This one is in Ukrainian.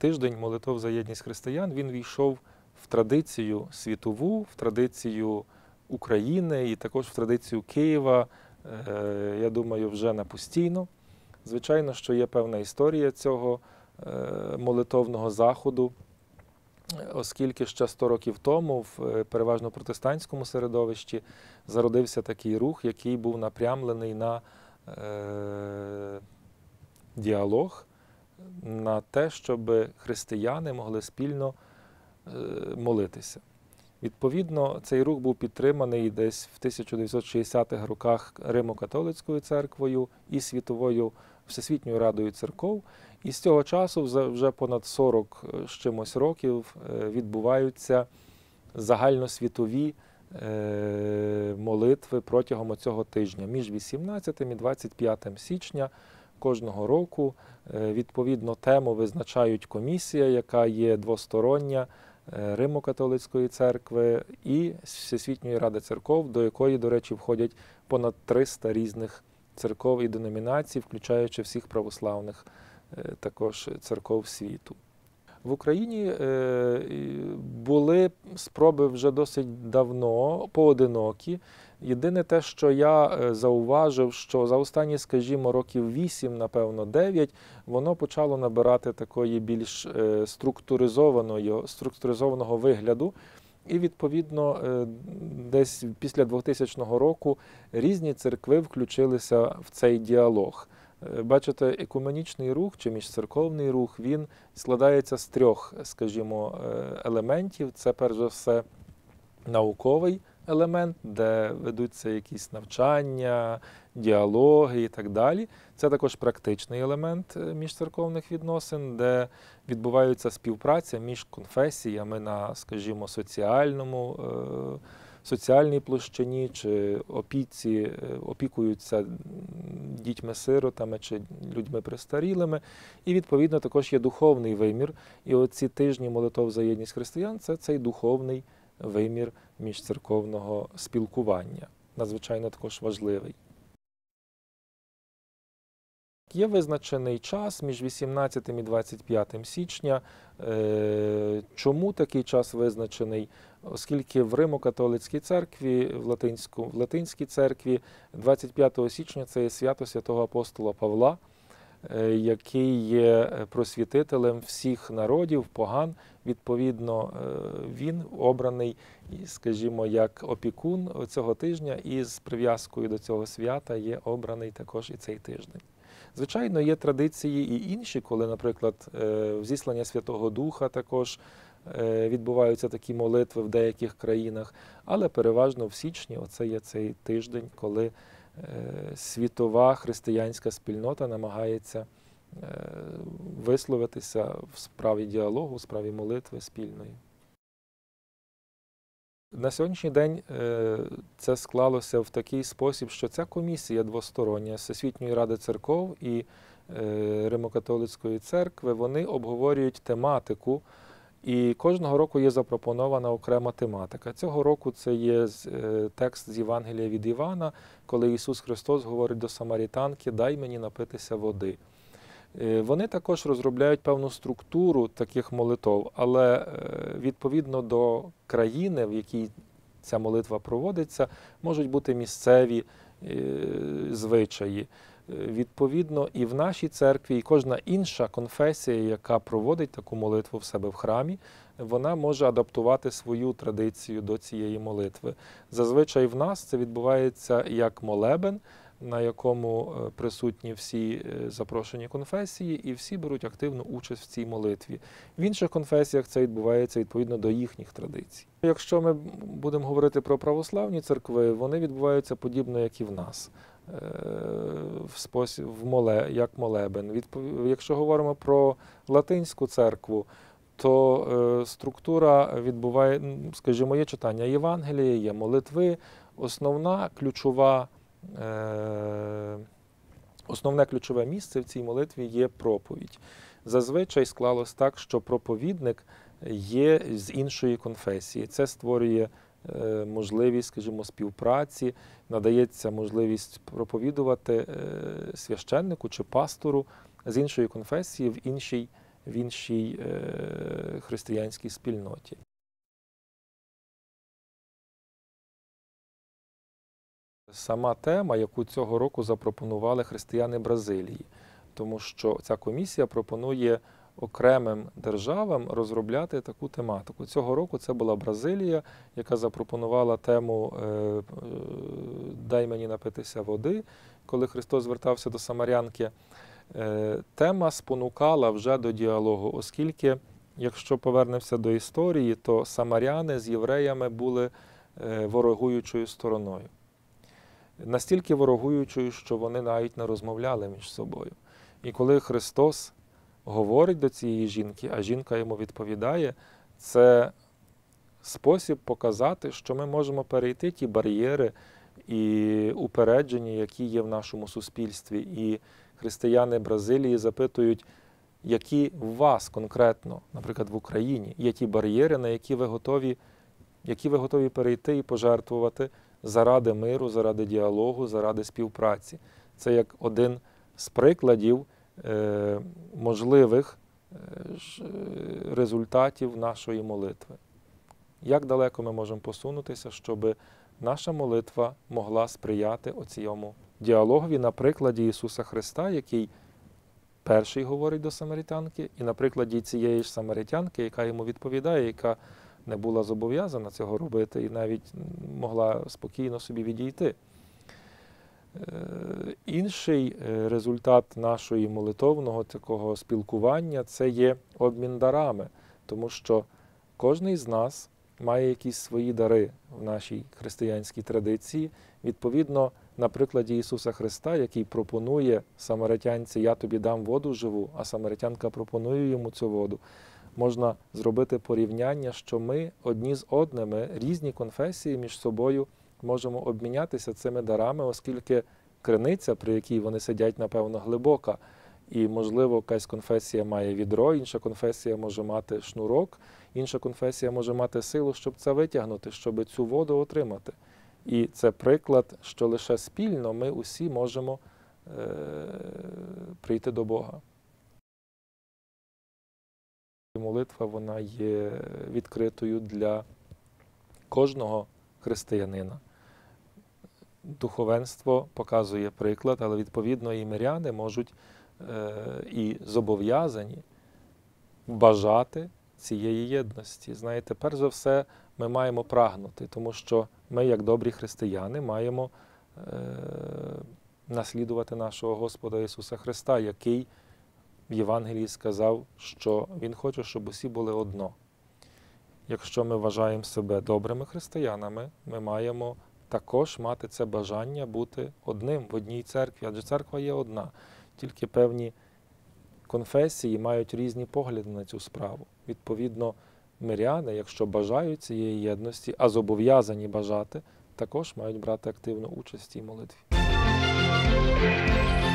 тиждень молитов за єдність християн, він війшов в традицію світову, в традицію України і також в традицію Києва, я думаю, вже на постійно. Звичайно, що є певна історія цього молитовного заходу, оскільки ще 100 років тому в переважно протестантському середовищі зародився такий рух, який був напрямлений на діалог, на те, щоб християни могли спільно молитися. Відповідно, цей рух був підтриманий десь в 1960-х роках Римо-католицькою церквою і Світовою Всесвітньою радою церков. І з цього часу вже понад 40 з чимось років відбуваються загальносвітові молитви протягом цього тижня. Між 18 і 25 січня кожного року, відповідно, тему визначають комісія, яка є двостороння, Римо-католицької церкви і Всесвітньої ради церков, до якої, до речі, входять понад 300 різних церков і деномінацій, включаючи всіх православних також церков світу. В Україні були спроби вже досить давно, поодинокі. Єдине те, що я зауважив, що за останні, скажімо, років 8, напевно, 9, воно почало набирати такої більш структуризованого вигляду. І, відповідно, десь після 2000 року різні церкви включилися в цей діалог. Бачите, екуменічний рух чи міжцерковний рух, він складається з 3, скажімо, елементів. Це, перш за все, науковий елемент, де ведуться якісь навчання, діалоги і так далі. Це також практичний елемент міжцерковних відносин, де відбувається співпраця між конфесіями на, скажімо, соціальній площині, чи опікуються дітьми-сиротами чи людьми престарілими. І, відповідно, також є духовний вимір. І оці тижні молитов за єдність християн – це цей духовний вимір міжцерковного спілкування. Надзвичайно також важливий. Є визначений час між 18 і 25 січня. Чому такий час визначений? Оскільки в Римо-католицькій церкві, в Латинській церкві 25 січня – це є свято святого апостола Павла, який є просвітителем всіх народів, поган. Відповідно, він обраний, скажімо, як опікун цього тижня, і з прив'язкою до цього свята є обраний також і цей тиждень. Звичайно, є традиції і інші, коли, наприклад, в зіслання Святого Духа також відбуваються такі молитви в деяких країнах, але переважно в січні оце є цей тиждень, коли світова християнська спільнота намагається висловитися в справі діалогу, в справі молитви спільної. На сьогоднішній день це склалося в такий спосіб, що ця комісія двостороння Всесвітньої ради церков і Римо-католицької церкви, вони обговорюють тематику, і кожного року є запропонована окрема тематика. Цього року це є текст з Євангелія від Івана, коли Ісус Христос говорить до самарітанки: «Дай мені напитися води». Вони також розробляють певну структуру таких молитов, але відповідно до країни, в якій ця молитва проводиться, можуть бути місцеві звичаї. Відповідно, і в нашій церкві, і кожна інша конфесія, яка проводить таку молитву в себе в храмі, вона може адаптувати свою традицію до цієї молитви. Зазвичай в нас це відбувається як молебен, на якому присутні всі запрошені конфесії, і всі беруть активну участь в цій молитві. В інших конфесіях це відбувається відповідно до їхніх традицій. Якщо ми будемо говорити про православні церкви, вони відбуваються подібно, як і в нас, як молебен. Якщо говоримо про латинську церкву, то структура відбуває, скажімо, є читання Євангелія, є молитви. Основне ключове місце в цій молитві є проповідь. Зазвичай склалось так, що проповідник є з іншої конфесії. Це створює можливість, скажімо, співпраці, надається можливість проповідувати священнику чи пастору з іншої конфесії в іншій в іншій християнській спільноті. Сама тема, яку цього року запропонували християни Бразилії, тому що ця комісія пропонує окремим державам розробляти таку тематику. Цього року це була Бразилія, яка запропонувала тему «Дай мені напитися води», коли Христос звертався до самарянки. Тема спонукала вже до діалогу, оскільки, якщо повернемося до історії, то самаряни з євреями були ворогуючою стороною. Настільки ворогуючою, що вони навіть не розмовляли між собою. І коли Христос говорить до цієї жінки, а жінка йому відповідає, це спосіб показати, що ми можемо перейти ті бар'єри і упередження, які є в нашому суспільстві. І християни Бразилії запитують, які у вас конкретно, наприклад, в Україні, є ті бар'єри, на які ви готові перейти і пожертвувати заради миру, заради діалогу, заради співпраці. Це як один з прикладів можливих результатів нашої молитви. Як далеко ми можемо посунутися, щоб наша молитва могла сприяти оцьому діалогові на прикладі Ісуса Христа, який перший говорить до самаритянки, і на прикладі цієї ж самаритянки, яка йому відповідає, яка не була зобов'язана цього робити і навіть могла спокійно собі відійти. Інший результат нашої молитовного такого спілкування – це є обмін дарами, тому що кожен з нас має якісь свої дари в нашій християнській традиції. Відповідно, на прикладі Ісуса Христа, який пропонує самаритянці «Я тобі дам воду живу», а самаритянка пропонує йому цю воду, можна зробити порівняння, що ми одні з одними, різні конфесії між собою можемо обмінятися цими дарами, оскільки криниця, при якій вони сидять, напевно, глибока. І, можливо, якась конфесія має відро, інша конфесія може мати шнурок, інша конфесія може мати силу, щоб це витягнути, щоб цю воду отримати. І це приклад, що лише спільно ми усі можемо прийти до Бога. Молитва, вона є відкритою для кожного християнина. Духовенство показує приклад, але відповідно і миряни можуть і зобов'язані бажати цієї єдності. Знаєте, перш за все, ми маємо прагнути, тому що ми, як добрі християни, маємо наслідувати нашого Господа Ісуса Христа, який в Євангелії сказав, що Він хоче, щоб усі були одно. Якщо ми вважаємо себе добрими християнами, ми маємо також мати це бажання бути одним в одній церкві, адже церква є одна. Тільки певні конфесії мають різні погляди на цю справу. Відповідно, миряни, якщо бажають цієї єдності, а зобов'язані бажати, також мають брати активну участь в цій молитві.